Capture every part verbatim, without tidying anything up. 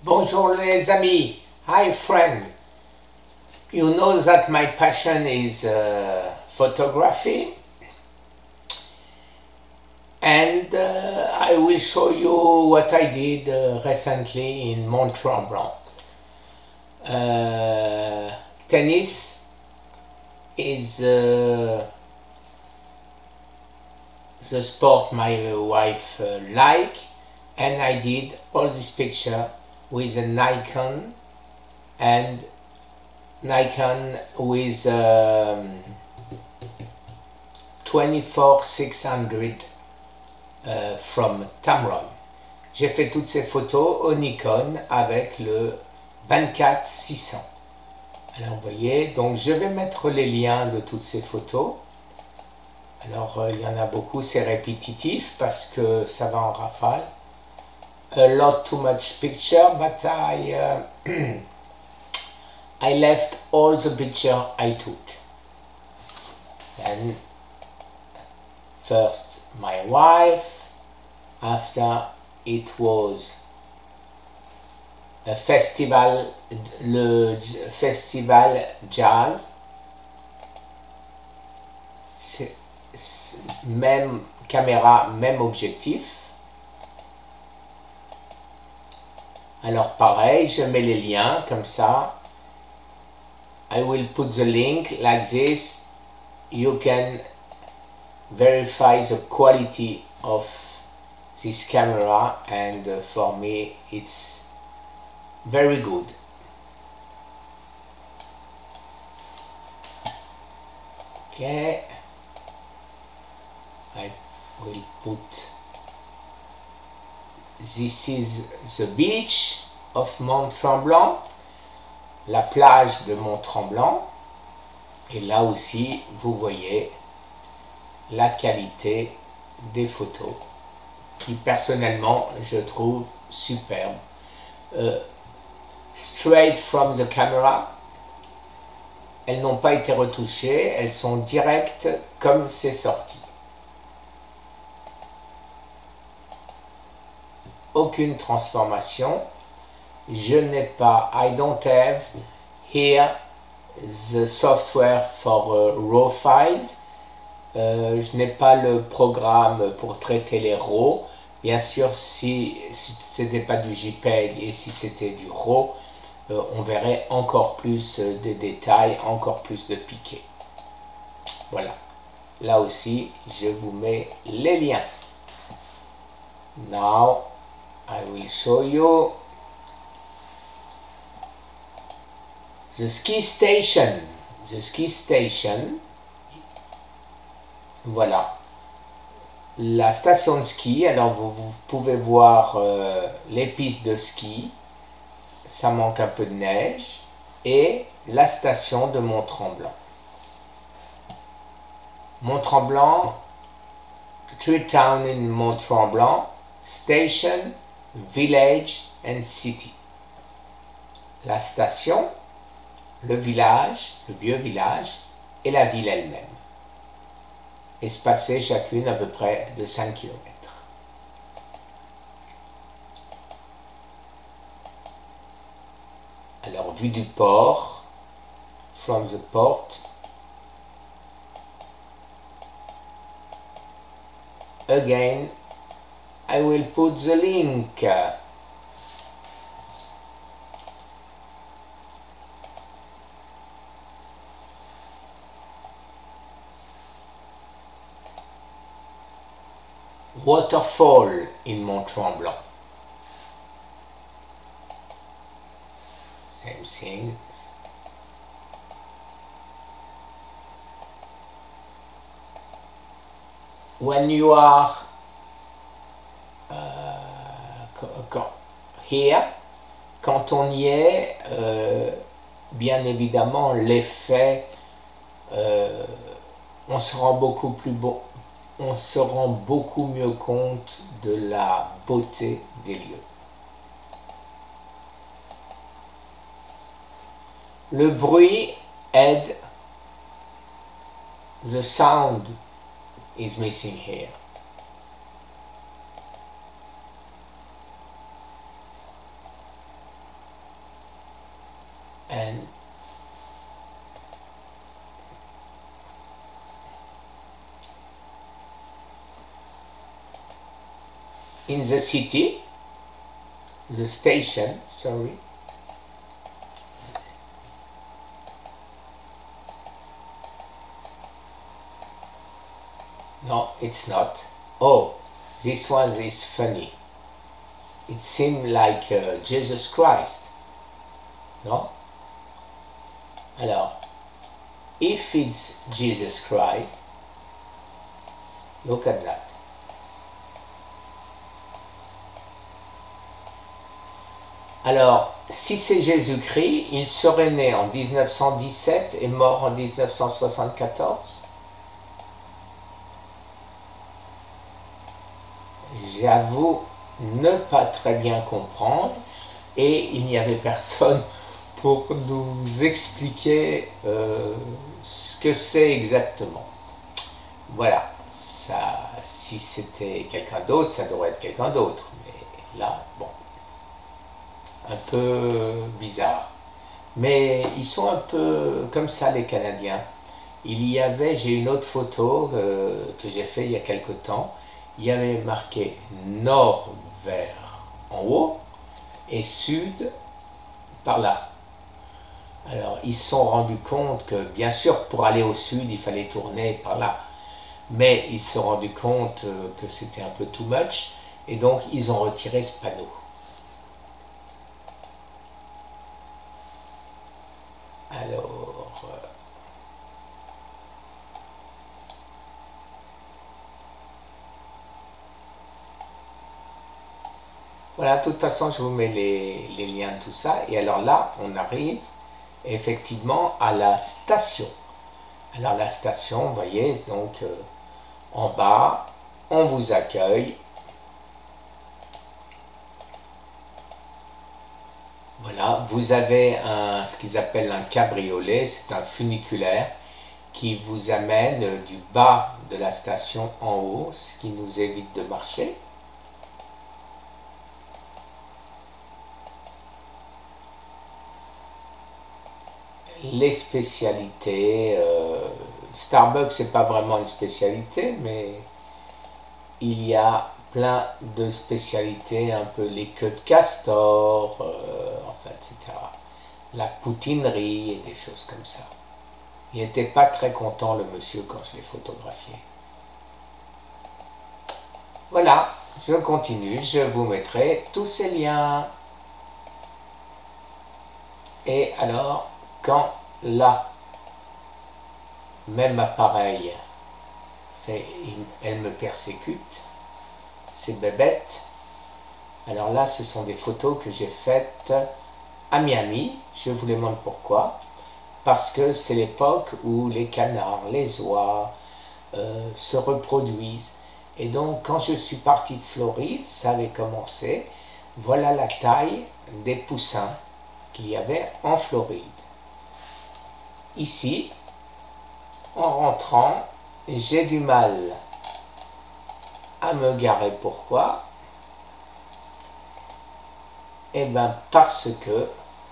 Bonjour les amis. Hi friend. You know that my passion is uh, photography, and uh, I will show you what I did uh, recently in Mont Tremblant. Uh, tennis is uh, the sport my wife uh, like, and I did all this picture with a Nikon and Nikon with um, twenty-four six hundred uh, from Tamron. J'ai fait toutes ces photos au Nikon avec le vingt-quatre six cents. Alors vous voyez, donc je vais mettre les liens de toutes ces photos. Alors euh, il y en a beaucoup, c'est répétitif parce que ça va en rafale. A lot too much picture, but I uh, I left all the picture I took. And first my wife, after it was a festival, le festival jazz. C'est même caméra, même objectif. Alors pareil, je mets les liens comme ça. I will put the link like this. You can verify the quality of this camera, and uh, for me it's very good. Okay. I will put, this is the beach of Mont Tremblant, la plage de Mont Tremblant, et là aussi vous voyez la qualité des photos qui personnellement je trouve superbe. Uh, straight from the camera, elles n'ont pas été retouchées, elles sont directes comme c'est sorti. Aucune transformation. Je n'ai pas, I don't have here the software for uh, raw files. Euh, je n'ai pas le programme pour traiter les raw. Bien sûr, si, si ce n'était pas du JPEG et si c'était du raw, euh, on verrait encore plus de détails, encore plus de piquets. Voilà. Là aussi, je vous mets les liens. Now, I will show you the ski station. The ski station. Voilà. La station de ski. Alors vous, vous pouvez voir euh, les pistes de ski. Ça manque un peu de neige. Et la station de Mont Tremblant. Mont Tremblant. Tree Town in Mont Tremblant. Station, village and city. La station, le village, le vieux village et la ville elle-même. Espacées chacune à peu près de cinq kilomètres. Alors, vue du port, from the port. Again, I will put the link. Waterfall in Mont Tremblant. Same thing. When you are uh, here, quand on y est, euh, bien évidemment, l'effet, euh, on se rend beaucoup plus beau. On se rend beaucoup mieux compte de la beauté des lieux. Le bruit aide. The sound is missing here. And in the city, the station, sorry, no, it's not. Oh, this one is funny. It seemed like uh, Jesus Christ, no? Alors, if it's Jesus Christ, look at that. Alors, si c'est Jésus-Christ, il serait né en mille neuf cent dix-sept et mort en mille neuf cent soixante-quatorze. J'avoue ne pas très bien comprendre et il n'y avait personne pour nous expliquer euh, ce que c'est exactement. Voilà, ça, si c'était quelqu'un d'autre, ça devrait être quelqu'un d'autre, mais là, bon, un peu bizarre. Mais ils sont un peu comme ça, les Canadiens. Il y avait, j'ai une autre photo euh, que j'ai fait il y a quelque temps, il y avait marqué nord vers en haut et sud par là. Alors ils se sont rendus compte que bien sûr pour aller au sud il fallait tourner par là, mais ils se sont rendus compte que c'était un peu too much et donc ils ont retiré ce panneau. Alors euh, voilà, de toute façon, je vous mets les, les liens de tout ça. Et alors là, on arrive effectivement à la station. Alors la station, vous voyez, donc euh, en bas, on vous accueille. Voilà, vous avez un, ce qu'ils appellent un cabriolet, c'est un funiculaire qui vous amène du bas de la station en haut, ce qui nous évite de marcher. Les spécialités, euh, Starbucks c'est pas vraiment une spécialité, mais il y a plein de spécialités, un peu les queues de castor, euh, enfin, et cetera. La poutinerie et des choses comme ça. Il n'était pas très content le monsieur quand je l'ai photographié. Voilà, je continue, je vous mettrai tous ces liens. Et alors, quand là, même appareil, fait, elle me persécute, c'est bébête. Alors là, ce sont des photos que j'ai faites à Miami. Je vous les montre pourquoi. Parce que c'est l'époque où les canards, les oies euh, se reproduisent. Et donc, quand je suis parti de Floride, ça avait commencé. Voilà la taille des poussins qu'il y avait en Floride. Ici, en rentrant, j'ai du mal à me garer. Pourquoi? Eh bien, parce que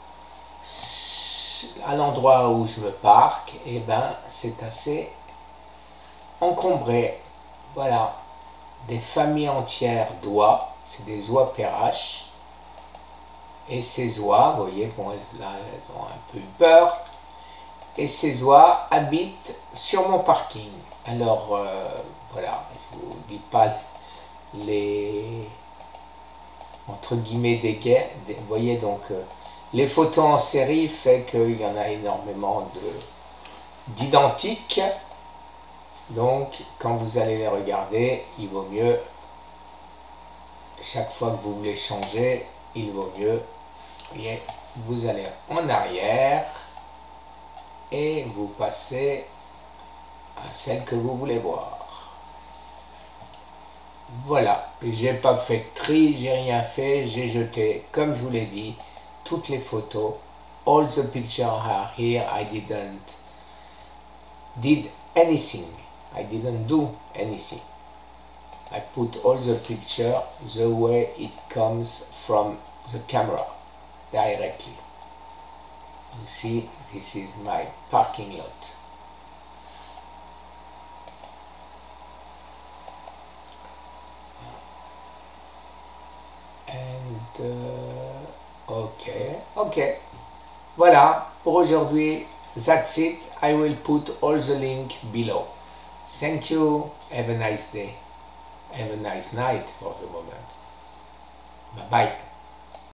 à l'endroit où je me parque, eh ben, c'est assez encombré. Voilà, des familles entières d'oies, c'est des oies perraches. Et ces oies, vous voyez, bon, là, elles ont un peu eu peur. Et ces oies habitent sur mon parking. Alors, euh, voilà, je vous dis pas les, entre guillemets, des guerres. Des, vous voyez, donc, euh, les photos en série fait qu'il y en a énormément de d'identiques. Donc, quand vous allez les regarder, il vaut mieux, chaque fois que vous voulez changer, il vaut mieux, vous voyez, vous allez en arrière et vous passez à celle que vous voulez voir. Voilà, j'ai pas fait de tri, j'ai rien fait, j'ai jeté, comme je vous l'ai dit, toutes les photos. All the pictures are here. I didn't did anything. I didn't do anything. I put all the picture the way it comes from the camera directly. You see, this is my parking lot. And uh, okay, okay. Voilà, pour aujourd'hui, that's it. I will put all the link below. Thank you. Have a nice day. Have a nice night for the moment. Bye bye.